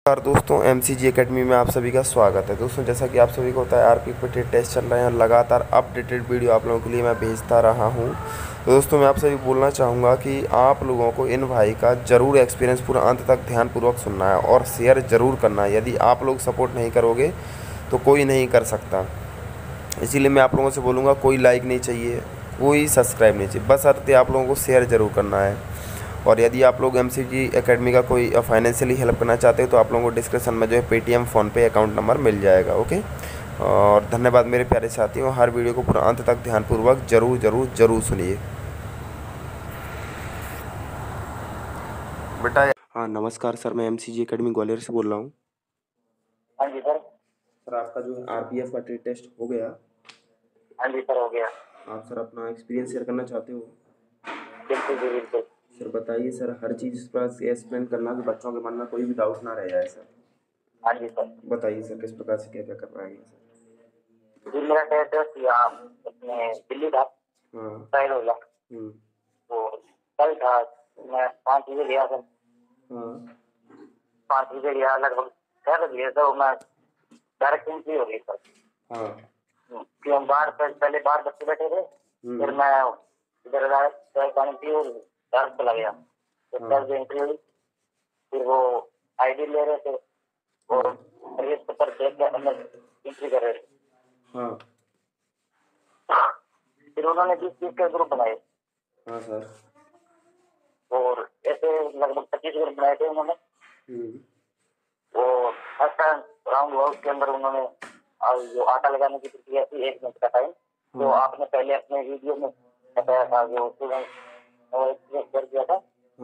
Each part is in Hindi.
नमस्कार दोस्तों, एमसीजी एकेडमी में आप सभी का स्वागत है। दोस्तों, जैसा कि आप सभी को होता है, आरपी पे टेस्ट चल रहे हैं। लगातार अपडेटेड वीडियो आप लोगों के लिए मैं भेजता रहा हूं। तो दोस्तों, मैं आप सभी बोलना चाहूँगा कि आप लोगों को इन भाई का ज़रूर एक्सपीरियंस पूरा अंत तक ध्यानपूर्वक सुनना है और शेयर ज़रूर करना है। यदि आप लोग सपोर्ट नहीं करोगे तो कोई नहीं कर सकता। इसीलिए मैं आप लोगों से बोलूँगा, कोई लाइक नहीं चाहिए, कोई सब्सक्राइब नहीं चाहिए, बस अर्थ आप लोगों को शेयर ज़रूर करना है। और यदि आप लोग एमसीजी एकेडमी का कोई फाइनेंशियली हेल्प करना चाहते हो तो आप लोगों को डिस्क्रिप्शन में जो है पेटीएम, फ़ोनपे अकाउंट नंबर मिल जाएगा। ओके, और धन्यवाद मेरे प्यारे साथियों। हर वीडियो को पूरा अंत तक ध्यानपूर्वक ज़रूर सुनिए बेटा। हाँ नमस्कार सर, मैं एमसीजी एकेडमी ग्वालियर से बोल रहा हूँ। हाँ जी सर। सर, आपका जो है आरपीएफ का ट्रेड टेस्ट हो गया? हाँ जी सर, हो गया। आप सर अपना एक्सपीरियंस शेयर करना चाहते हो? बिल्कुल जी, बिल्कुल। सर बताइए सर, हर चीज़ पर एक्सप्लेन करना कि बच्चों के मन में कोई भी डाउट ना रह जाए सर। हाँ जी सर। बताइए सर, किस प्रकार से क्या क्या कर पाएंगे सर? जी, मेरा टेस्ट यहाँ अपने दिल्ली था। हाँ। शायद हो गया। हम्म। तो कल था। मैं 5 बजे गया सर। हाँ। 5 बजे गया, लगभग 6 बजे गया तो मैं डायरेक्ट एंट्री हो गई सर। हाँ। कि हम बाहर पहले बाहर बच्चे बैठे थे। फिर मैं इधर चाय पानी पी और घर चला गया। तो सर एंट्री हुई। फिर वो आईडी ले रहे थे और प्रवेश पत्र देख के अंदर एंट्री कर रहे थे। हाँ। फिर उन्होंने 20-20 के ग्रुप बनाए। हाँ सर। और ऐसे लगभग 25 ग्रुप बनाए थे उन्होंने। वो फर्स्ट टाइम राउंड हुआ, उसके अंदर उन्होंने जो आटा लगाने की प्रक्रिया थी 1 मिनट का टाइम, जो आपने पहले अपने वीडियो में बताया था, जो स्टूडेंट कर दिया था,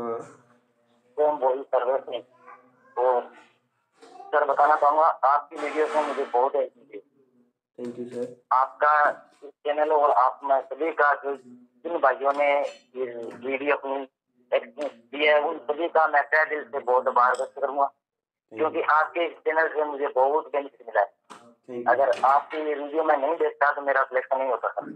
तो हम वही कर रहे थे। तो सर बताना चाहूंगा, आपकी वीडियो में मुझे बहुत हेल्प मिली। Thank you sir. आपका चैनल और आप में सभी का जो जिन भाइयों ने ये वीडियो अपनी एक्सपीरियंस दिया है, उन सभी का मैं तहे दिल से बहुत आभार व्यक्त करूंगा, क्योंकि आपके चैनल से मुझे बहुत बेनिफिट मिला है। अगर आपकी वीडियो में नहीं देखता तो मेरा सिलेक्शन नहीं होता था।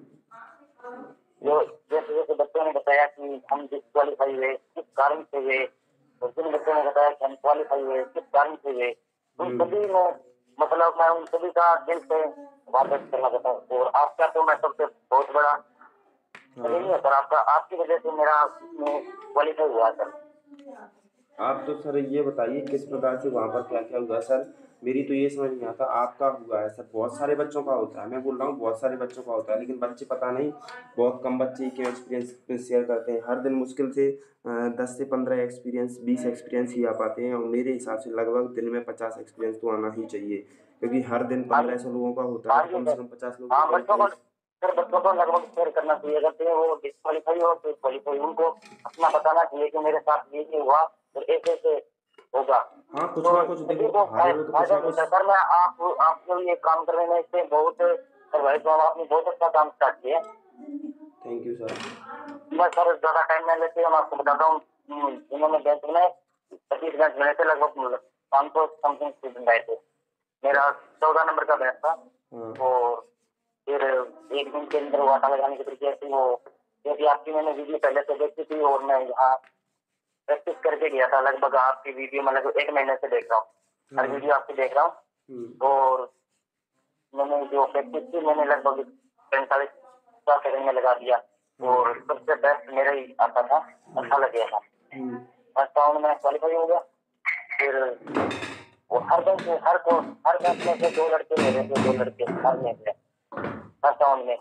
जो जैसे जैसे बच्चों ने बताया कि हम डिस्क्वालीफाई हुए, किस कारण से हुए, और जिन बच्चों ने बताया कि हम क्वालिफाई हुए, किस कारण से हुए, उन सभी में मतलब मैं उन सभी का दिल से आभार व्यक्त करना चाहता हूँ। और आपका तो मैं सबसे बहुत बड़ा नहीं है सर, आपकी वजह से मेरा क्वालिफाई हुआ सर। आप तो सर ये बताइए किस प्रकार से वहाँ पर क्या क्या हुआ सर? मेरी तो ये समझ नहीं आता, आपका हुआ है सर, बहुत सारे बच्चों का होता है। मैं बोल रहा हूँ बहुत सारे बच्चों का होता है, लेकिन बच्चे पता नहीं, बहुत कम बच्चे के एक्सपीरियंस शेयर करते हैं। हर दिन मुश्किल से 10 से 15 एक्सपीरियंस, 20 एक्सपीरियंस ही आ पाते हैं। और मेरे हिसाब से लगभग दिन में 50 एक्सपीरियंस तो आना ही चाहिए, क्योंकि हर दिन 1500 लोगों का होता है, तो कम से कम 50 लोग हाँ, बच्चों को लगभग शेयर करना चाहिए। अगर वो डिस्क्वालीफाई हो तो क्वालिफाई, उनको अपना बताना चाहिए कि मेरे साथ ये हुआ और ऐसे ऐसे होगा। हाँ, कुछ तो ना कुछ देखो, को हारे हो तो कुछ ना कुछ। सर मैं आपको ये काम करने में इससे बहुत प्रभावित हुआ। आपने बहुत अच्छा काम स्टार्ट किया। Thank you sir. मैं सर ज्यादा टाइम नहीं लेते, मैं आपको बताता हूँ। इन्होंने बैंक में 25 बैंक मिले थे, लगभग 500 समथिंग स्टूडेंट आए थे। मेरा 14 नंबर का बैच था। और फिर एक दिन के अंदर वाटा लगाने की प्रक्रिया थी वो, क्योंकि आपकी मैंने वीडियो पहले से देखी थी और मैं यहाँ प्रैक्टिस करके गया था। लगभग आपकी वीडियो में लगभग 1 महीने से देख रहा हूँ, हर वीडियो आपकी देख रहा हूँ। और मैंने जो प्रैक्टिस की, मैंने लगभग 45 सेकंड में लगा दिया और सबसे बेस्ट मेरा ही आता था, अच्छा लग गया था। फर्स्ट राउंड में क्वालिफाई हो गया। फिर वो हर बैंक में से 2 लड़के मेरे थे, 2 लड़के हर में थे फर्स्ट राउंड में।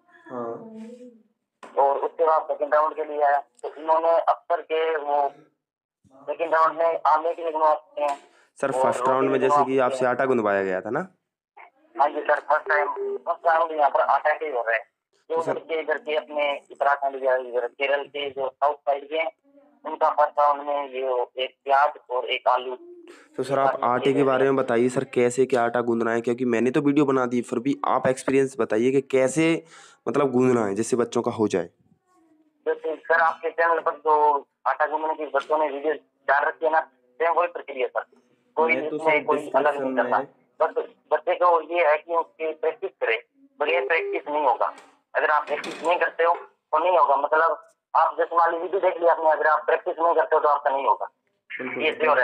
और उसके बाद सेकंड राउंड के लिए आया, तो इन्होंने अक्सर के वो सेकंड राउंड में आने के लिए गुनवाते हैं सर। फर्स्ट राउंड में जैसे कि आपसे आटा गुंदवाया गया था ना? हाँ जी सर, फर्स्ट राउंड यहाँ पर आटा के हो रहे हैं। जो लड़के इधर के अपने उत्तराखंड या इधर केरल के जो साउथ साइड के, उनका फर्स्ट राउंड में ये एक प्याज और एक आलू। तो सर आप आटे के बारे में बताइए सर, कैसे क्या आटा गूंदना है, क्योंकि मैंने तो वीडियो बना दी, फिर भी आप एक्सपीरियंस बताइए कि कैसे मतलब गूंदना है जिससे बच्चों का हो जाए। जैसे सर आपके चैनल पर जो आटा गूंदने की बच्चों ने वीडियो डाल रखी है ना, सेम वही प्रक्रिया सर, कोई इसमें कोई अलग नहीं करता। बस बच्चे को ये है कि उसकी प्रैक्टिस करे, पर ये प्रैक्टिस नहीं होगा। अगर आप प्रैक्टिस नहीं करते हो तो नहीं होगा। मतलब आप जैसे मान लीजिए वीडियो देख लिया आपने, अगर आप प्रैक्टिस नहीं करते हो तो आपका नहीं होगा, ये श्योर है।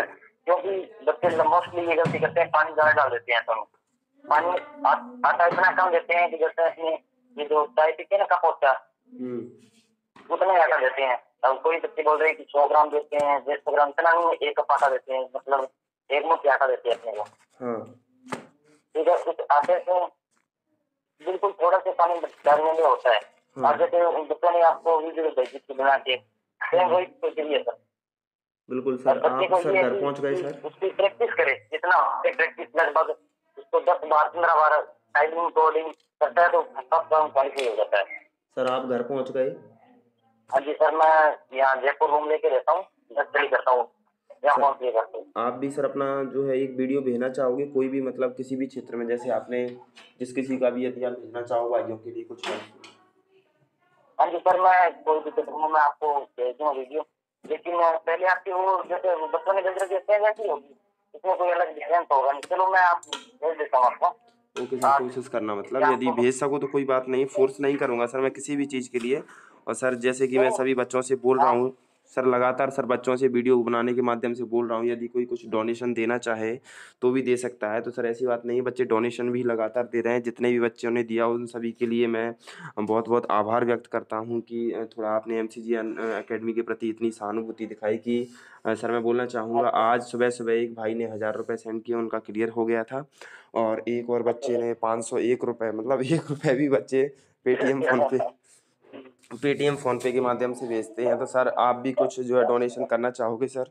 क्योंकि बच्चे मोस्टली ये गलती करते हैं, पानी ज्यादा डाल देते हैं। तो पानी आटा इतना कम देते हैं कि जैसे अपने ये जो चाय पीते हैं ना, कप होता है, उतना ही आटा देते हैं। अब कोई बच्चे बोल रहे हैं कि 100 ग्राम देते हैं, 150 ग्राम, इतना नहीं, 1 कप आटा देते हैं, मतलब 1 मुट्ठी आटा देते हैं अपने को। ठीक है, उस आटे से बिल्कुल थोड़ा सा पानी डालने में होता है। आज जैसे उन बच्चों ने आपको वीडियो भेजी थी बना के, सेम वही प्रोसीजर है सर। बिल्कुल सर। बच्चे को आप सर ये घर पहुंच गए सर? उसकी प्रैक्टिस करे, जितना प्रैक्टिस लगभग उसको 10 बार 15 बार टाइमिंग कोडिंग करता है तो सब काम क्वालिफाई हो जाता है। सर आप घर पहुंच गए? हाँ जी सर, मैं यहाँ जयपुर रूम लेके रहता हूँ, स्टडी करता हूँ, यहाँ पहुँच गया करता हूँ। आप भी सर अपना जो है एक वीडियो भेजना चाहोगे कोई भी, मतलब किसी भी क्षेत्र में, जैसे आपने जिस किसी का भी, यदि आप भेजना चाहो भाइयों के लिए कुछ? हाँ जी सर, मैं कोई भी क्षेत्र में मैं आपको भेज दूँगा वीडियो, लेकिन पहले आपके वो जैसे बच्चों ने भेज रखे हैं वैसी होगी, इसमें कोई अलग डिफरेंस होगा नहीं। चलो मैं आप भेज देता हूँ आपको। ओके सर, कोशिश करना, मतलब यदि भेज सको तो कोई बात नहीं, फोर्स नहीं करूंगा सर मैं किसी भी चीज़ के लिए। और सर जैसे कि मैं सभी बच्चों से बोल रहा हूँ सर, लगातार सर बच्चों से वीडियो बनाने के माध्यम से बोल रहा हूँ, यदि कोई कुछ डोनेशन देना चाहे तो भी दे सकता है। तो सर ऐसी बात नहीं है, बच्चे डोनेशन भी लगातार दे रहे हैं। जितने भी बच्चों ने दिया उन सभी के लिए मैं बहुत बहुत आभार व्यक्त करता हूँ कि थोड़ा आपने MCG एकेडमी के प्रति इतनी सहानुभूति दिखाई कि सर मैं बोलना चाहूँगा, आज सुबह सुबह एक भाई ने 1000 रुपये सेंड किए, उनका क्लियर हो गया था। और एक और बच्चे ने 501 रुपये, मतलब 1 रुपये भी बच्चे पेटीएम फ़ोनपे के माध्यम से भेजते हैं। तो सर आप भी कुछ जो है डोनेशन करना चाहोगे सर?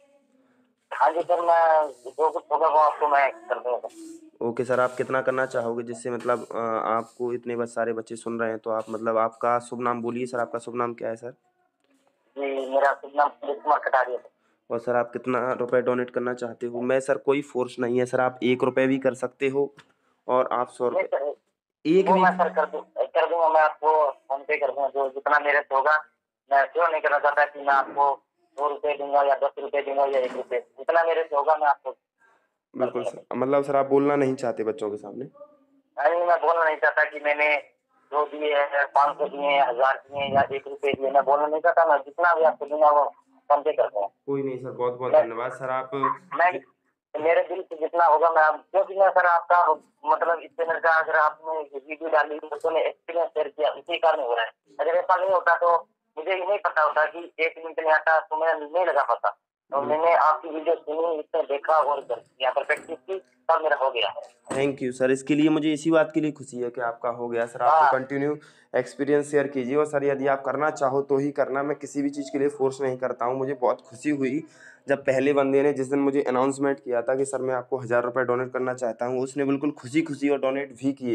हाँ जी सर, मैं जो कुछ होगा वो आपको मैं कर दूँगा। ओके सर, आप कितना करना चाहोगे जिससे मतलब आपको इतने बस सारे बच्चे सुन रहे हैं, तो आप मतलब आपका शुभ नाम बोलिए सर, आपका शुभ नाम क्या है सर? जी, मेरा शुभ नाम सुनील कुमार कटारिया है। और सर आप कितना रुपए डोनेट करना चाहते हो? मैं सर कोई फोर्स नहीं है सर, आप 1 रुपये भी कर सकते हो और आप 100 नहीं रुपये सर, एक वो भी। मैं सर कर दूंगा, मैं आपको फोन पे कर दूंगा, जो जितना मेरे से होगा। मैं क्यों नहीं करना चाहता कि मैं आपको 2 रुपये दूंगा या 10 रुपये दूंगा या 1 रुपये, जितना मेरे से होगा मैं आपको कर बिल्कुल दूंगा। सर, मतलब सर आप बोलना नहीं चाहते बच्चों के सामने? नहीं, मैं बोलना नहीं चाहता कि मैंने जो दिए हैं 500 दिए हैं, 1000 दिए हैं या 1 रुपये दिए, मैं बोलना नहीं चाहता। मैं जितना भी आपको दूंगा वो फोन पे कर दूंगा। कोई नहीं सर, बहुत बहुत मैं धन्यवाद सर। आप मैं मेरे दिल से जितना होगा मैं क्योंकि मैं सर आपका मतलब इस चैनल का अगर आपने वीडियो डाली, बच्चों ने एक्सपीरियंस शेयर किया, इसी कारण हो रहा है। अगर ऐसा नहीं होता तो मुझे ये नहीं पता होता कि 1 मिनट में आता तो मैं नहीं लगा पाता। तो मैंने आपकी वीडियो सुनी, इसमें देखा और यहाँ पर प्रैक्टिस की, तब मेरा हो गया। थैंक यू सर, इसके लिए मुझे इसी बात के लिए खुशी है कि आपका हो गया सर। आप कंटिन्यू एक्सपीरियंस शेयर कीजिए और सर यदि आप करना चाहो तो ही करना, मैं किसी भी चीज़ के लिए फोर्स नहीं करता हूँ। मुझे बहुत खुशी हुई जब पहले बंदे ने जिस दिन मुझे अनाउंसमेंट किया था कि सर मैं आपको 1000 रुपये डोनेट करना चाहता हूँ, उसने बिल्कुल खुशी खुशी और डोनेट भी किए,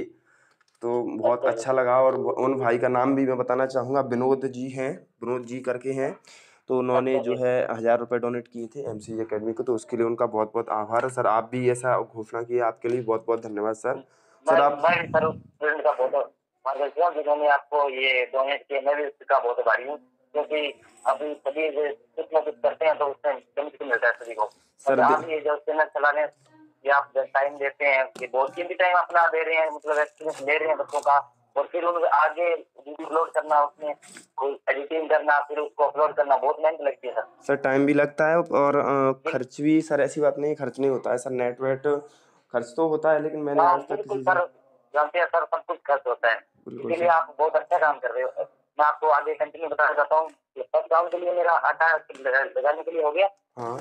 तो बहुत अच्छा लगा। और उन भाई का नाम भी मैं बताना चाहूँगा, विनोद जी हैं, विनोद जी करके हैं। तो उन्होंने जो है 1000 रुपये डोनेट किए थे MCG एकेडमी को, तो उसके लिए उनका बहुत बहुत आभार है सर। आप भी ऐसा घोषणा किए, आपके लिए बहुत बहुत धन्यवाद सर। सर आप मैं भी सर उस स्टूडेंट का बहुत मार्गदर्शन हूँ जिन्होंने आपको ये डोनेट किया, मैं भी उसका बहुत आभारी हूँ, क्योंकि अभी सभी कुछ ना कुछ करते हैं तो उससे बेनिफिट मिलता है सभी को। सर आप ये जो चैनल चलाने ये आप टाइम देते हैं, ये बहुत कीमती टाइम अपना दे रहे हैं, मतलब एक्सपीरियंस ले रहे हैं बच्चों का, और फिर उनको आगे वीडियो अपलोड करना, उसमें कोई एडिटिंग करना, फिर उसको अपलोड करना बहुत मेहनत लगती है सर। सर टाइम भी लगता है और खर्च भी सर, ऐसी बात नहीं खर्च नहीं होता है सर, नेट वेट खर्च तो होता है, लेकिन मैंने हाँ आज तक बिल्कुल किसी सर, से जानते हैं सर, सब कुछ खर्च होता है, बिल्कुल इसीलिए सर। आप बहुत अच्छा काम कर रहे हो। मैं आपको आगे कंटिन्यू बताना चाहता हूँ। फर्स्ट राउंड के लिए मेरा आटा लगाने के लिए हो गया। हाँ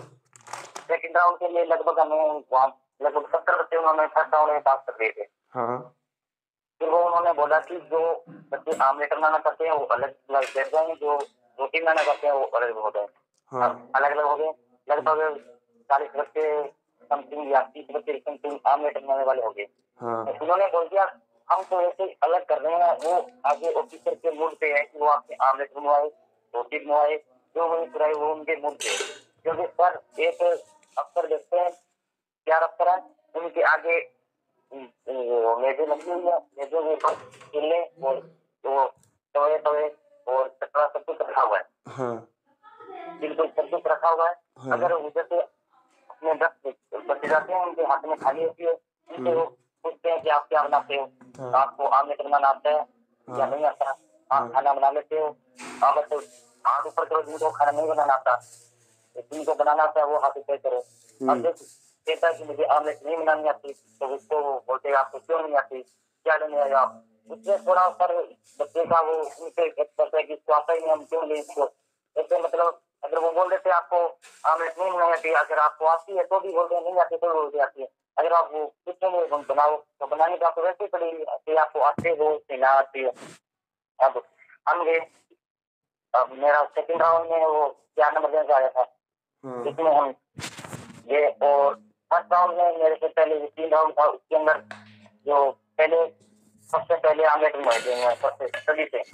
सेकंड राउंड के लिए लगभग हमें वहाँ लगभग 70 बच्चे उन्होंने फर्स्ट राउंड में पास कर दिए थे। हाँ फिर वो उन्होंने बोला कि जो बच्चे आमलेट बनाना करते हैं वो अलग बैठ जाएंगे, जो रोटी बनाना करते हैं वो अलग हो गए, हाँ अलग अलग हो गए। लगभग 40 बच्चे समथिंग या 30 बच्चे समथिंग आमलेट बनाने वाले हो गए। हाँ उन्होंने बोल दिया हम तो ऐसे अलग कर रहे हैं, वो आगे ऑफिसर के मूड पे है कि वो आपके आमलेट बनवाए, रोटी बनवाए, जो वही कराए वो उनके मूड पे। क्योंकि सर एक अफसर देखते हैं, 4 अफसर हैं, उनके आगे मेजें लगी हुई है, मेजों के ऊपर चूल्हे और वो तवे तवे और चटरा सब कुछ रखा हुआ है। हाँ बिल्कुल सब कुछ रखा हुआ है। हाँ अगर उधर से अपने 10 बच्चे जाते हैं, उनके हाथ में थाली होती है, उनसे वो पूछते हैं कि आप क्या बनाते हो, आपको आमलेट बनाना आता है या नहीं आता, आप खाना बना लेते हो, आप तो हाथ ऊपर करो जिनको खाना नहीं बनाना आता। जिनको बनाना आता है वो हाथ पे करो। अब जब कहता है कि मुझे आमलेट नहीं बनानी आती, तो उसको बोलते हैं आपको क्यों नहीं आती, क्या लेने आए आप। उसमें थोड़ा पर बच्चे का वो उनसे करता है कि इसको आता ही नहीं, हम क्यों लें इसको। ऐसे मतलब अगर वो बोल देते आपको आमलेट नहीं बनानी आती, अगर आपको आती है तो भी बोलते नहीं आती तो बोलते आती है। अगर आप वो कुछ नहीं बनाओ तो बनाने का आपको वैसे ही पड़ेगी, आपको आते हो ना आती है। अब हम गए, अब मेरा सेकंड राउंड में वो 4 नंबर देने का आया था, जिसमें हम गए। और फर्स्ट राउंड में मेरे से पहले 3 राउंड था, उसके अंदर जो पहले सबसे पहले आमलेट बनाए थे सबसे सभी से।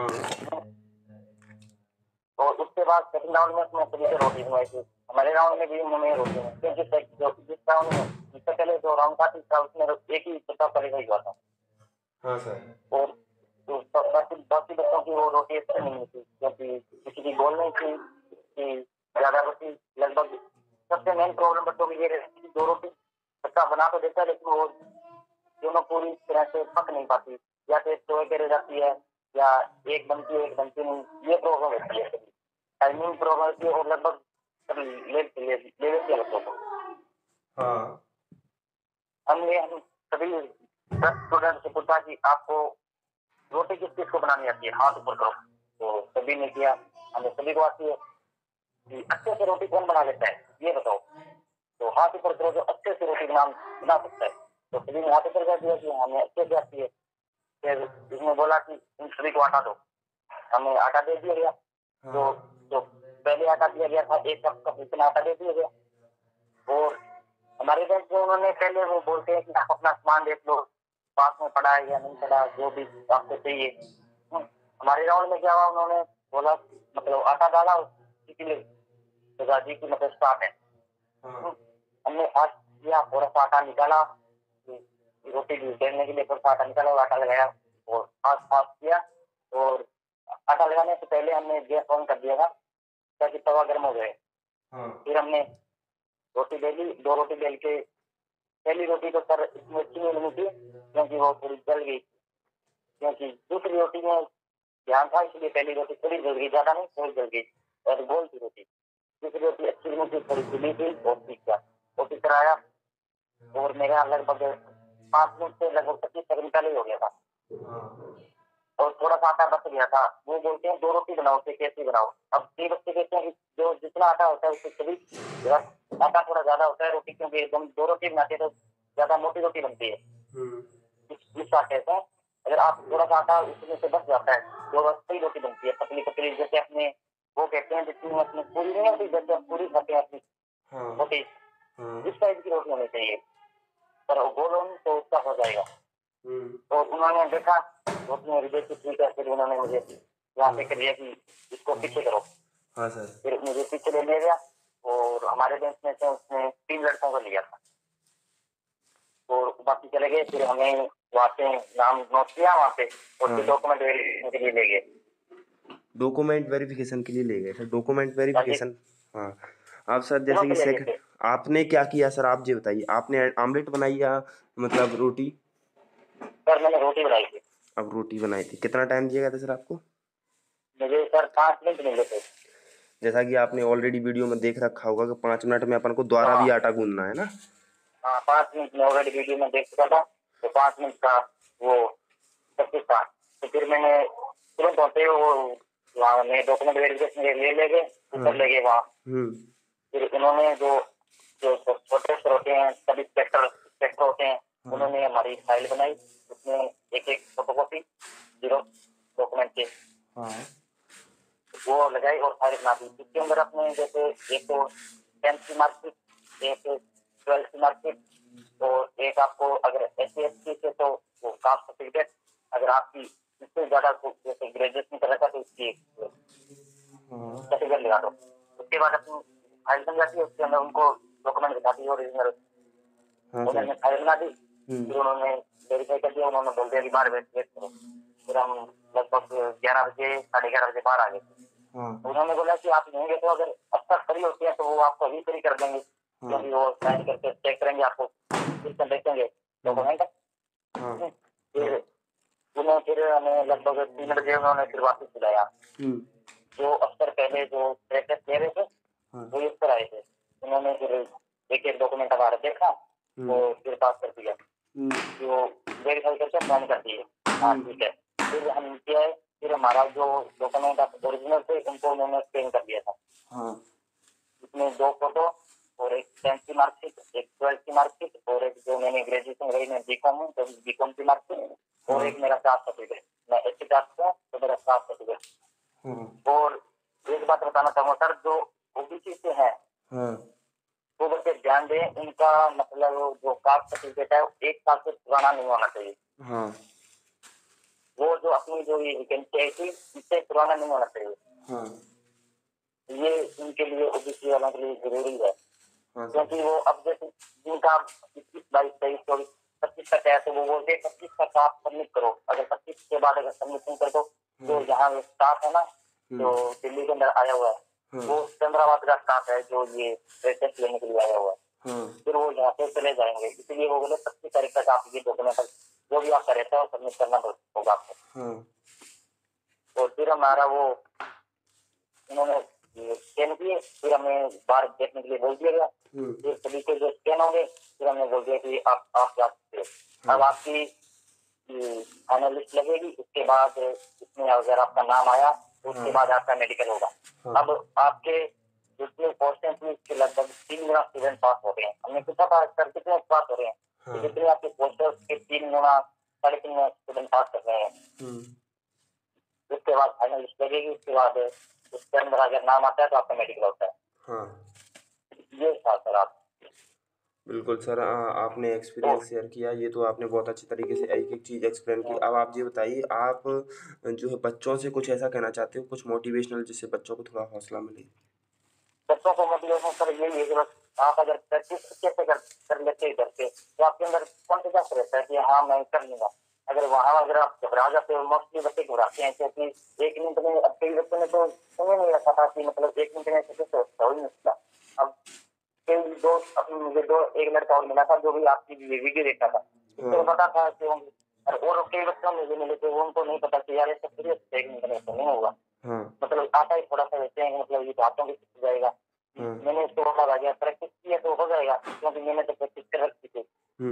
और उसके बाद सेकंड राउंड में उसमें सभी से रोटी बनवाई थी। हमारे राउंड में भी उन्होंने रोटी बनाई, क्योंकि जो जिस राउंड में इससे पहले जो राउंड था तीसरा, उसमें एक ही बच्चा पहले ही हुआ था। हाँ सर। और तो बाकी बच्चों की वो रोटी अच्छी नहीं थी, क्योंकि किसी की गोल नहीं थी कि ज्यादा रोटी। लगभग सबसे मेन प्रॉब्लम बच्चों की ये रहती है, 2 रोटी बच्चा बना तो देता है लेकिन वो दोनों पूरी तरह से पक नहीं पाती, या फिर टोए के रह जाती है, या एक बनती है एक बनती नहीं, ये प्रॉब्लम रहती है। टाइमिंग प्रॉब्लम होती है और लगभग ले लेती है बच्चों को। हाँ। हमने हम सभी 10 स्टूडेंट से पूछा कि आपको रोटी किस चीज को बनानी आती है, हाथ ऊपर करो। तो सभी ने किया, हमें सभी को आती है। कि अच्छे से रोटी कौन बना लेता है ये बताओ, तो हाथ ऊपर करो जो अच्छे से रोटी बना सकता है। तो सभी ने हाथ ऊपर कर दिया कि हमें अच्छे से आती है। फिर उसने बोला कि इन सभी को आटा दो, हमें आटा दे दिया गया। जो पहले आटा दिया गया था 1 कप इतना आटा दे दिया गया। और हमारे बैंक में उन्होंने पहले वो बोलते हैं कि आप अपना सामान देख लो, पास में पड़ा है या नहीं पड़ा, जो भी आपको चाहिए। हमारे राउंड में क्या हुआ, उन्होंने बोला मतलब आटा डाला तो गाजी की मतलब स्टार्ट है। हमने आज किया, थोड़ा सा आटा निकाला, रोटी बेलने के लिए थोड़ा सा आटा निकाला और आटा लगाया और फास्ट किया। और आटा लगाने से पहले हमने गैस ऑन कर दिया था ताकि तवा गर्म हो जाए। फिर हमने रोटी बेली, 2 रोटी बेल के, पहली रोटी तो सर इसमें अच्छी नहीं बनी थी क्योंकि वो थोड़ी जल गई, क्योंकि दूसरी रोटी में ध्यान था इसलिए पहली रोटी थोड़ी जल गई, ज्यादा नहीं थोड़ी जल गई और गोल थी रोटी। दूसरी रोटी अच्छी बनी थी, थोड़ी खुली थी और ठीक था। रोटी कराया और मेरे यहाँ लगभग 5 मिनट से लगभग 25 सेकंड पहले ही हो गया था। और थोड़ा सा आटा बच गया था। वो बोलते हैं 2 रोटी बनाओ, फिर कैसे बनाओ। अब 3 बच्चे कहते हैं कि जो जितना आटा होता है उससे कभी आटा थोड़ा ज्यादा होता है रोटी, क्योंकि एकदम 2 रोटी बनाते हैं तो ज्यादा मोटी रोटी बनती है इस आटे से। अगर आप थोड़ा सा आटा उसमें से बच जाता है तो सही रोटी बनती है, पतली पतली, जैसे अपने वो कहते हैं जितनी अपनी पूरी नहीं होती, जैसे आप पूरी खाते हैं अपनी रोटी, जिस टाइप की रोटी होनी चाहिए, पर गोल होनी तो उसका हो जाएगा। तो उन्होंने देखा रोटी मेरी देखी ठीक है, फिर उन्होंने मुझे यहाँ पे कर दिया कि इसको पीछे करो। हाँ सर। फिर मुझे पीछे ले लिया गया और हमारे बेंच में से उसने 3 लड़कों को लिया था और बाकी चले गए। फिर हमें वहाँ से नाम नोट किया वहाँ पे और फिर डॉक्यूमेंट वेरिफिकेशन के लिए ले गए। डॉक्यूमेंट वेरिफिकेशन के लिए ले गए सर, डॉक्यूमेंट वेरिफिकेशन। हाँ। आप सर जैसे कि सेकंड आपने क्या किया सर, आप ये बताइए, आपने आमलेट बनाई या मतलब रोटी? सर मैंने रोटी बनाई थी। अब रोटी बनाई थी, कितना टाइम दिया गया था सर आपको? मुझे सर 5 मिनट मिले थे। जैसा कि आपने ऑलरेडी वीडियो में देख रखा होगा कि 5 मिनट में अपन को दोबारा भी आटा गूंदना है ना। हाँ 5 मिनट में ऑलरेडी वीडियो में देख चुका था, तो 5 मिनट का वो सब कुछ था। तो फिर मैंने तुरंत होते वो वहाँ में डॉक्यूमेंट वेरिफिकेशन ले गए, ऊपर ले गए वहाँ। फिर उन्होंने जो जो छोटे होते हैं सभी इंस्पेक्टर होते हैं, उन्होंने हमारी फाइल बनाई, उसमें एक फोटोकॉपी जीरोक्स डॉक्यूमेंट के वो लगाई और फाइल बना दी। इसके अंदर अपने जैसे एक तो 10th की मार्कशीट, एक 12th की मार्कशीट और एक आपको अगर SC/ST से तो वो कास्ट सर्टिफिकेट, अगर आपकी इससे ज्यादा जैसे ग्रेजुएशन कर रखा तो उसकी सर्टिफिकेट लगा दो। उसके बाद अपनी फाइल बन जाती है, उसके अंदर उनको डॉक्यूमेंट दिखाती है ओरिजिनल। उन्होंने फाइल बना दी, फिर उन्होंने वेरीफाई कर दिया, उन्होंने बोल दिया कि बाहर वेट करो। फिर हम लगभग 11 बजे 11:30 बजे बाहर आ गए। उन्होंने बोला कि आप नहीं गए तो अगर अब तक फ्री होती है तो वो आपको अभी फ्री कर देंगे, क्योंकि वो साइन करके चेक करेंगे आपको, फिर देखेंगे डॉक्यूमेंट। फिर हमें लगभग 3 बजे उन्होंने फिर वापस बुलाया। जो अफसर पहले जो प्रैक्टिस दे रहे थे हाँ। वो इस तरह आए थे। उन्होंने फिर एक एक डॉक्यूमेंट हमारा देखा तो फिर पास कर दिया, जो वेरीफाई करके साइन कर दिए, हाँ ठीक है। फिर हम किया है, फिर हमारा जो डॉक्यूमेंट ओरिजिनल थे उनको उन्होंने स्कैन कर दिया था। हाँ। इसमें 2 फोटो और एक 10th की मार्कशीट, एक 12th की मार्कशीट और एक जो मैंने ग्रेजुएशन रही मैं बीकॉम हूँ तो बीकॉम की मार्कशीट और एक मेरा कास्ट सर्टिफिकेट, मैं एससी कास्ट हूँ तो मेरा कास्ट सर्टिफिकेट। और एक बात बताना चाहूंगा सर, जो ओबीसी से है वो बच्चे ध्यान दें, उनका मतलब जो कास्ट सर्टिफिकेट है 1 साल से पुराना नहीं होना चाहिए। हाँ। वो जो अपनी जो ये वैकेंसी आई थी इससे पुराना नहीं होना चाहिए। हाँ। ये उनके लिए ओबीसी वालों के लिए जरूरी है, क्योंकि वो अब जैसे जिनका 21, 22, 23, 24, 25 तक है तो वो बोलते 25 तक आप सबमिट करो। अगर 25 के बाद अगर सबमिट नहीं कर दो तो यहाँ स्टाफ है ना जो दिल्ली के अंदर आया हुआ है वो सिकंदराबाद का स्टाफ है जो ये टेस्ट लेने के लिए आया हुआ है, फिर वो यहाँ से चले जाएंगे। इसलिए वो बोले 25 तारीख तक आप ये डॉक्यूमेंट जो भी आपका रहता है सबमिट करना होगा आपको। और फिर हमारा वो उन्होंने स्कैन किए, फिर हमें बाहर देखने के लिए बोल दिया गया। फिर सभी के जो स्कैन होंगे फिर हमने बोल दिया कि आप जा सकते हो। अब आपकी फाइनल लिस्ट लगेगी, उसके बाद इसमें अगर आपका नाम आया तो उसके बाद आपका मेडिकल होगा। अब आपके जितने पोस्टें थी उसके लगभग 3 गुना स्टूडेंट पास हो गए हैं। हमने पूछा था सर कितने पास हो रहे हैं, तो जितने आपके पोस्टर के 3 गुना 3.5 गुना स्टूडेंट पास कर रहे हैं। उसके बाद फाइनल लिस्ट लगेगी, उसके बाद उसके अंदर अगर नाम आता है तो आपका मेडिकल होता है। हाँ। ये था सर। आप बिल्कुल सर, आपने एक्सपीरियंस शेयर किया, ये तो आपने बहुत अच्छी तरीके से एक एक चीज़ एक्सप्लेन की। अब आप ये बताइए, आप जो है बच्चों से कुछ ऐसा कहना चाहते हो, कुछ मोटिवेशनल, जिससे बच्चों को थोड़ा हौसला मिले? बच्चों को मोटिवेशन सर यही है कि बस आप अगर प्रैक्टिस अच्छे से कर लेते करके तो आपके अंदर कॉन्फिडेंस रहता है कि हाँ मैं कर लूंगा। अगर वहां अगर आप घबरा जाते हो, मोस्टली बच्चे घबराते हैं क्योंकि 1 मिनट में, अब कई बच्चों ने तो सुने नहीं रखा था कि मतलब 1 मिनट में कैसे हो ही नहीं सकता। अब कई दोस्त अपने मुझे एक लड़का और मिला था जो भी आपकी वीडियो देखता था, उसको पता था कि और कई बच्चों मुझे मिले थे उनको नहीं पता कि यार ये सब सीरियस 1 मिनट में तो नहीं होगा। मतलब आता ही थोड़ा सा रहते हैं मतलब ये बातों की सीख जाएगा। मैंने इसको बोला गया प्रैक्टिस किया तो हो जाएगा, क्योंकि मैंने तो प्रैक्टिस कर रखी थी।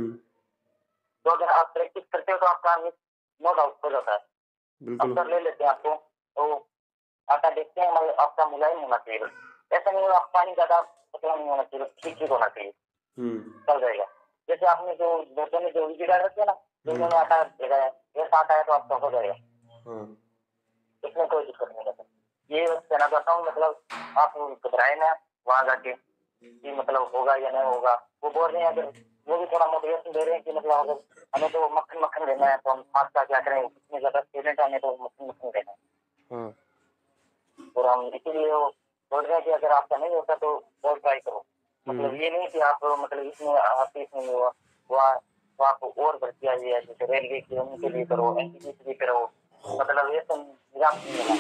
तो अगर आप प्रैक्टिस करते हो तो आपका नो डाउट हो जाता है। अब सर ले लेते हैं आपको तो आटा देखते हैं मतलब आपका मुलायम होना चाहिए, ऐसा नहीं आप पानी ज्यादा पतला नहीं होना चाहिए, ठीक ठीक होना चाहिए, चल जाएगा। जैसे आपने जो बच्चों ने जो वीडियो डाल रखी है ना, जो उन्होंने आटा लगाया वैसा आटा है तो आपका हो जाएगा, इसमें कोई दिक्कत नहीं है। ये कहना चाहता हूँ, मतलब आप घबराए ना वहां जाके कि मतलब होगा या नहीं होगा। वो बोल रहे हैं, अगर वो भी थोड़ा मोटिवेशन दे रहे हैं कि मतलब अगर हमें तो मक्खन मक्खन देना है तो हम फास्ट का क्या करें, इतने ज्यादा स्टूडेंट हमें तो मक्खन मक्खन देना है। और हम इसीलिए बोल रहे हैं कि अगर आपका नहीं होता तो और ट्राई करो। मतलब ये नहीं कि आप मतलब इसमें आपके इसमें नहीं हुआ वहाँ तो आप और भर्ती आई है, जैसे रेलवे की उनके लिए करो, एनटीपीसी के लिए करो, मतलब ये सब निजाम नहीं होगा।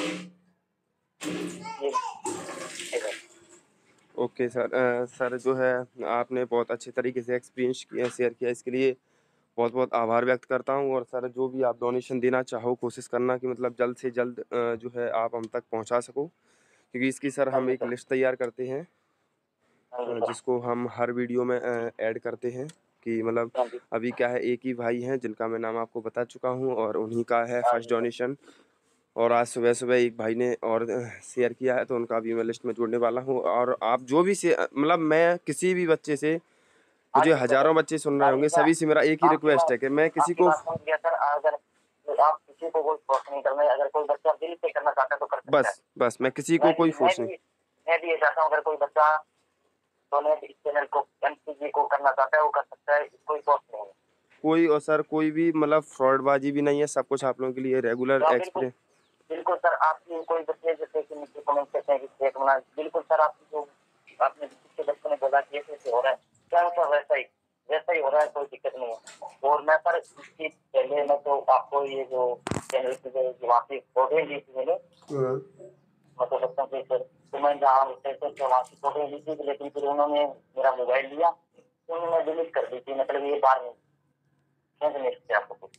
ओके सर, सर जो है आपने बहुत अच्छे तरीके से एक्सपीरियंस किया, शेयर किया, इसके लिए बहुत बहुत आभार व्यक्त करता हूँ। और सर जो भी आप डोनेशन देना चाहो कोशिश करना कि मतलब जल्द से जल्द जो है आप हम तक पहुँचा सको, क्योंकि इसकी सर हम एक लिस्ट तैयार करते हैं जिसको हम हर वीडियो में ऐड करते हैं कि मतलब अभी क्या है, एक ही भाई हैं जिनका मैं नाम आपको बता चुका हूँ और उन्हीं का है फर्स्ट डोनेशन। और आज सुबह सुबह एक भाई ने और शेयर किया है तो उनका भी मैं लिस्ट में जोड़ने वाला हूँ। और आप जो भी से मतलब मैं किसी भी बच्चे से, मुझे हज़ारों बच्चे सुन रहे होंगे, सभी से मेरा एक ही रिक्वेस्ट है कि मैं किसी को आप किसी को कोई फोर्स नहीं करना है। अगर कोई बच्चा दिल से करना चाहता है तो कर सकता है। बस मैं किसी को कोई फोर्स नहीं। मैं भी ये चाहता हूँ, अगर कोई बच्चा डोनेट इस चैनल को एमसीजी को करना चाहता है वो कर सकता है, कोई फोर्स नहीं है कोई। और सर कोई भी मतलब फ्रॉडबाजी भी नहीं है, सब कुछ आप लोगों के लिए रेगुलर एक्सपीरियंस। बिल्कुल सर, आपकी कोई बच्चे जैसे कि नीचे कमेंट करते हैं कि केक बना, बिल्कुल सर आपकी जो आपने जिसके बच्चों ने बोला कि ऐसे हो रहा है क्या सर वैसा ही हो रहा है, कोई दिक्कत नहीं है। और मैं सर इसकी पहले मैं तो आपको ये जो चैनल की जो आपकी फोटो ली थी मैंने मतलब बच्चों के सर, तो मैं जहाँ वहाँ की फोटो ली थी, लेकिन फिर उन्होंने मेरा मोबाइल लिया तो उन्होंने डिलीट कर दी थी। मतलब ये बार में आपको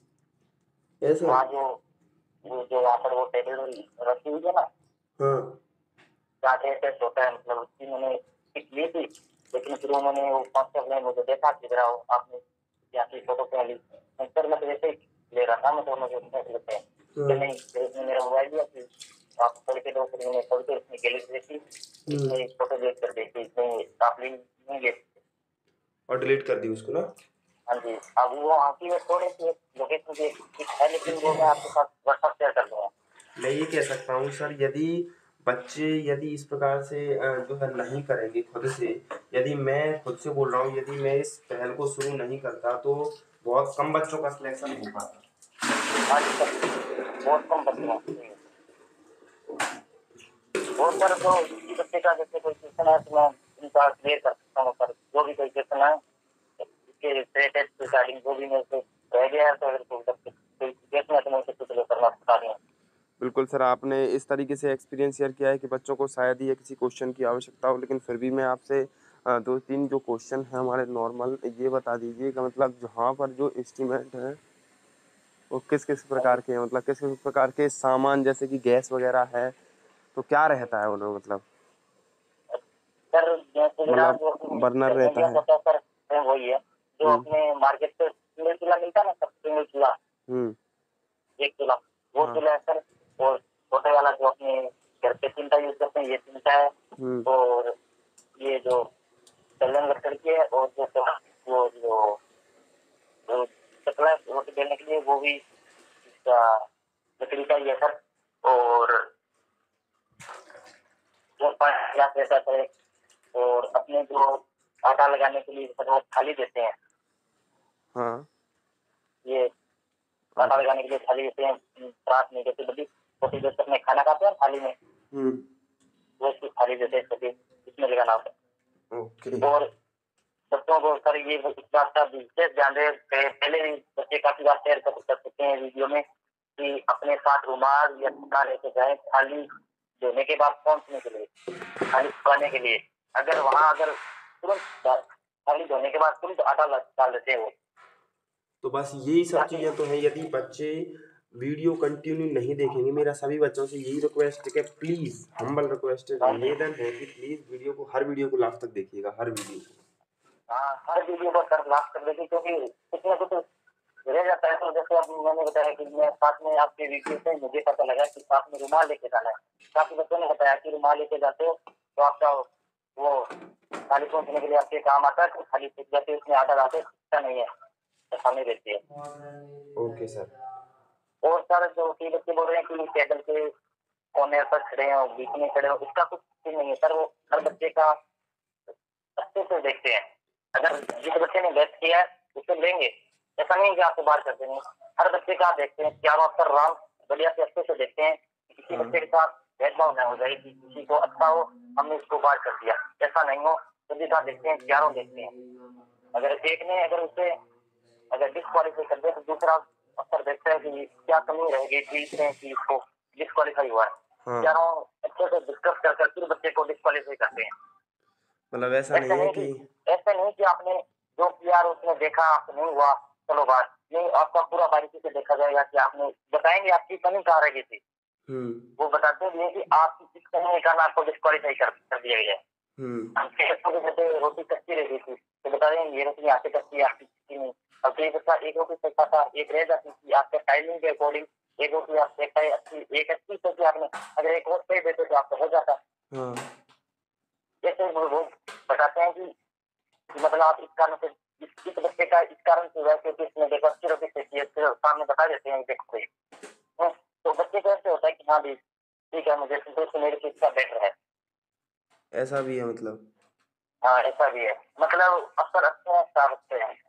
वहाँ जो वहाँ पर वो टेबल रखी हुई है ना, जहाँ टेस्ट होता है, मतलब उसकी मैंने किट ली थी, लेकिन फिर उन्होंने वो कॉन्सेप्ट ने मुझे देखा कि जरा आपने यहाँ की फोटो क्या ली। सर मैं तो वैसे ही ले रहा था, मतलब मुझे उसमें लेते हैं तो नहीं, फिर उसने मेरा मोबाइल दिया कि आप पढ़ के दो, फिर मैंने पढ़ के उसमें गैलरी देखी, इसमें फोटो देख कर देखी, इसमें आप लिंक नहीं ले और डिलीट कर दी उसको ना। हाँ जी। अब वो आंकी में थोड़ी सी लोकेशन की है, लेकिन वो मैं आपके साथ व्हाट्सएप शेयर कर दूंगा। मैं ये कह सकता हूँ सर, यदि बच्चे यदि इस प्रकार से जो है नहीं करेंगे खुद से, यदि मैं खुद से बोल रहा हूँ, यदि मैं इस पहल को शुरू नहीं करता तो बहुत कम बच्चों का सिलेक्शन हो पाता। हाँ जी सर, बहुत कम बच्चे हैं। और सर जो किसी बच्चे का जैसे कोई क्वेश्चन है तो मैं उनका क्लियर कर सकता हूँ सर, जो भी कोई क्वेश्चन है इसके रिलेटेड रिगार्डिंग जो भी मेरे से रह गया है, तो अगर कोई क्वेश्चन है तो मैं उसे क्लियर करना बता दूँ। बिल्कुल सर, आपने इस तरीके से एक्सपीरियंस शेयर किया है कि बच्चों को शायद ही किसी क्वेश्चन की आवश्यकता हो, लेकिन फिर भी मैं आपसे 2-3 जो क्वेश्चन हैं हमारे नॉर्मल, ये बता दीजिए कि मतलब जहाँ पर जो इंस्ट्रूमेंट हैं वो किस किस प्रकार के हैं, मतलब किस किस प्रकार के सामान, जैसे कि गैस वगैरह है तो क्या रहता है उन्हें, मतलब सर जैसे मेरा जो बर्नर रहता मीडियम है। होता है सर, सेम वही है जो अपने मार्केट से सिंगल चूल्हा मिलता है ना सर, सिंगल चूल्हा, हम्म। एक चूल्हा, वो हाँ। चूल्हा है सर। और छोटे वाला जो अपने घर पे चिमटा यूज करते हैं, ये चिमटा है। और ये जो तलन लकड़ी की है, और जो वो जो चकला रोटी बेलने के लिए वो भी इसका लकड़ी का ही है सर। और जो ग्लास रहता है, और अपने जो आटा लगाने के लिए सर वो थाली देते हैं। हाँ। ये आटा लगाने के लिए थाली देते हैं, रात में जैसे बड़ी छोटी जैसे अपने खाना खाते हैं थाली में, वो उसकी थाली देते हैं सभी, इसमें लगाना होता है। ओके। और बच्चों को सर ये इस बात का विशेष ध्यान दे, पहले भी बच्चे काफी बार शेयर कर सकते हैं वीडियो में कि अपने साथ रुमाल या कपड़ा लेके जाए थाली धोने के बाद पहुंचने के लिए, थाली सुखाने के लिए। अगर वहां अगर तुरंत थाली धोने के बाद तुरंत आटा डाल देते हैं वो। तो बस यही सब चीज़ें तो हैं, यदि बच्चे वीडियो कंटिन्यू नहीं देखेंगे, मेरा सभी बच्चों से यही रिक्वेस्ट है कि प्लीज़, हम्बल रिक्वेस्ट है, निवेदन है कि प्लीज़ वीडियो को, हर वीडियो को लास्ट तक देखिएगा, हर वीडियो को। हाँ, हर वीडियो को सर लास्ट कर देगी, क्योंकि कुछ ना कुछ रह जाता है। तो जैसे अब मैंने बताया कि मैं साथ में आपके वीडियो से मुझे पता लगा कि साथ में रुमाल लेके जाना है। काफी बच्चों ने बताया कि रुमाल लेके जाते हो तो आपका वो थाली पहुंचने के लिए आपके काम आता है, तो थाली सीख जाती है, उसमें आटा डालते अच्छा नहीं है, ऐसा नहीं रहती है। Okay sir. और सर जो कई बच्चे बोल रहे हैं कि टेबल के कोने पर खड़े हैं, बीच में खड़े हो, उसका कुछ नहीं है सर। वो हर बच्चे का अच्छे से देखते हैं। अगर जिस बच्चे ने बेस्ट किया है उसे लेंगे, ऐसा नहीं कि आपको बाहर कर देंगे। हर बच्चे का देखते हैं, चारों अक्सर राम बढ़िया से अच्छे से देखते हैं। किसी बच्चे के साथ भेदभाव न हो जाए कि किसी को अच्छा हो हमने उसको बाहर कर दिया, ऐसा नहीं हो। सभी का देखते हैं, चारों देखते हैं। अगर एक ने अगर उसे अगर डिस्क्वालीफाई कर दिया तो दूसरा अक्सर देखता है कि क्या कमी रह गई थी इसमें कि इसको डिस्क्वालीफाई हुआ है। चारों अच्छे से डिस्कस कर फिर बच्चे को डिस्क्वालीफाई करते हैं। मतलब ऐसा नहीं है कि ऐसा नहीं कि आपने जो किया उसने देखा आपको नहीं हुआ चलो बात नहीं, आपका पूरा बारीकी से देखा जाएगा कि आपने बताएंगे आपकी कमी कहाँ रह गई थी। वो बताते भी है कि आपकी किस कमी के कारण आपको डिस्क्वालीफाई कर दिया गया है। जैसे रोटी कच्ची रह गई थी तो बता देंगे ये रोटी यहाँ से कच्ची आपकी कच्ची नहीं। अब कई बच्चा एक रोटी सेकता था, एक रह जाती थी आपके टाइमिंग के अकॉर्डिंग, एक रोटी आप सेकता है अच्छी, एक अच्छी सोची आपने, अगर एक और सही देते तो आपको हो जाता। जैसे वो बताते हैं कि मतलब आप इस कारण से इस बच्चे का इस कारण से हुआ क्योंकि इसने देखो अच्छी रोटी सेकी है, सामने बता देते हैं देखो तो बच्चे को ऐसे होता है कि हाँ भी ठीक है, मुझे संतोष मेरी चीज का बेटर है। ऐसा भी है मतलब। हाँ ऐसा भी है, मतलब अक्सर अच्छे हैं साफ अच्छे हैं।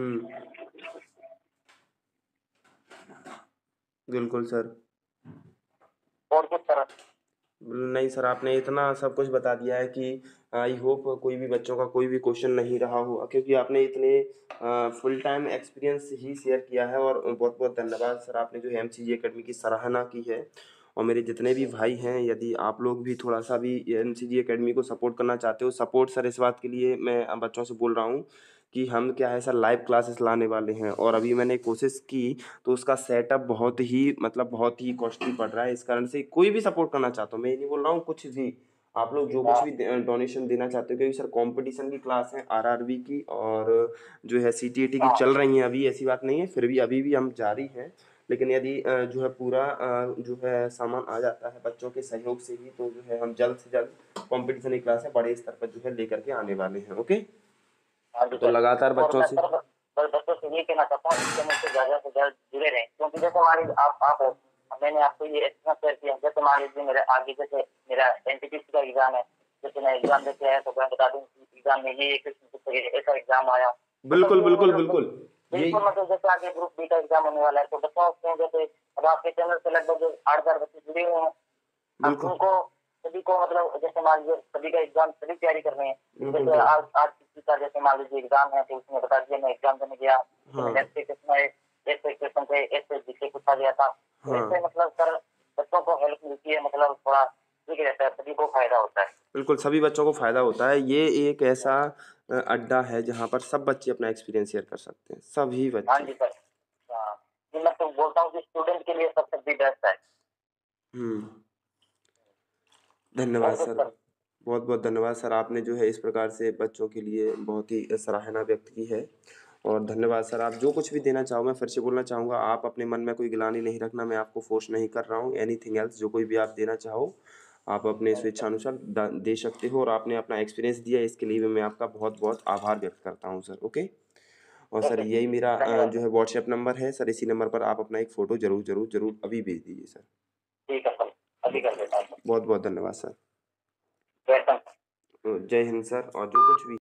बिल्कुल सर। और किस तरह नहीं सर, आपने इतना सब कुछ बता दिया है कि आई होप कोई भी बच्चों का कोई भी क्वेश्चन नहीं रहा हो, क्योंकि आपने इतने फुल टाइम एक्सपीरियंस ही शेयर किया है। और बहुत बहुत धन्यवाद सर, आपने जो MCG एकेडमी की सराहना की है। और मेरे जितने भी भाई हैं, यदि आप लोग भी थोड़ा सा भी MCG एकेडमी को सपोर्ट करना चाहते हो, सपोर्ट सर इस बात के लिए मैं बच्चों से बोल रहा हूँ कि हम क्या है सर, लाइव क्लासेस लाने वाले हैं। और अभी मैंने कोशिश की तो उसका सेटअप बहुत ही मतलब बहुत ही कॉस्टली पड़ रहा है। इस कारण से कोई भी सपोर्ट करना चाहता हूँ, मैं ये नहीं बोल रहा हूँ कुछ भी, आप लोग जो कुछ भी डोनेशन देना चाहते हो, क्योंकि सर कंपटीशन की क्लास है आरआरबी की, और जो है सीटीईटी की चल रही हैं अभी, ऐसी बात नहीं है, फिर भी अभी भी हम जारी हैं। लेकिन यदि जो है पूरा जो है सामान आ जाता है बच्चों के सहयोग से ही, तो जो है हम जल्द से जल्द कंपटीशन की क्लास है बड़े स्तर पर जो है लेकर के आने वाले हैं। ओके, हाँ जी तो सर। लगातार और बच्चों मैं से। सर बच्चों से ये कहना चाहता हूँ इस चैनल से ज़्यादा से ज़्यादा जुड़े रहें, क्योंकि जैसे हमारी आप हो, मैंने आपको ये एक्स्ट्रा शेयर किया, जैसे मान लीजिए मेरे आगे जैसे मेरा एनटीपीसी का एग्जाम है, जैसे मैं एग्जाम देते आया तो मैं बता दूँ एग्जाम में ये ऐसा एग्जाम आया, तो सर बिल्कुल ये बिल्कुल मतलब बिल्कुल। यही बिल्कुल मतलब जैसे आगे ग्रुप बी का एग्जाम होने वाला है, तो बच्चों से जैसे अब आपके चैनल से लगभग 8,000 बच्चे जुड़े हुए हैं। आप बिल्कुल उनको सभी को मतलब जैसे मान लीजिए सभी का एग्जाम सभी तैयारी कर रहे हैं, बिल्कुल जैसे सर। आज किसी का जैसे मान लीजिए एग्जाम है तो उसने बता दिया मैं एग्जाम देने गया, हाँ नेक्स्ट क्वेश्चन है ऐसे क्वेश्चन से ऐसे जीके पूछा गया था, तो हाँ, इससे मतलब सर बच्चों को हेल्प मिलती है, मतलब थोड़ा ठीक रहता है, सभी को फायदा होता है। बिल्कुल सभी बच्चों को फ़ायदा होता है। ये एक ऐसा अड्डा है जहाँ पर सब बच्चे अपना एक्सपीरियंस शेयर कर सकते हैं, सभी हाँ बच्चे। जी सर। हाँ, ये मैं तो बोलता हूँ कि स्टूडेंट के लिए सबसे बेस्ट है। हुँ, धन्यवाद और कुछ सर। सर? बहुत-बहुत धन्यवाद सर, आपने जो है इस प्रकार से बच्चों के लिए बहुत ही सराहना व्यक्त की है। और धन्यवाद सर, आप जो कुछ भी देना चाहो, मैं फिर से बोलना चाहूँगा, आप अपने मन में कोई गिलानी नहीं रखना, मैं आपको फ़ोर्स नहीं कर रहा हूँ, एनीथिंग एल्स, जो कोई भी आप देना चाहो, आप अपने हाँ जी सर। स्वेच्छानुसार दे सकते हो, और आपने अपना एक्सपीरियंस दिया, इसके लिए भी मैं आपका बहुत-बहुत आभार व्यक्त करता हूँ सर। ओके? और सर ओके, यही मेरा धन्यवाद जो सर। है व्हाट्सएप नंबर है सर, इसी नंबर पर आप अपना एक फ़ोटो ज़रूर, ज़रूर, ज़रूर अभी भेज दीजिए सर। ठीक है सर, अभी कर देता हूँ सर। बहुत-बहुत धन्यवाद सर। वेलकम। जय हिंद सर, और जो कुछ भी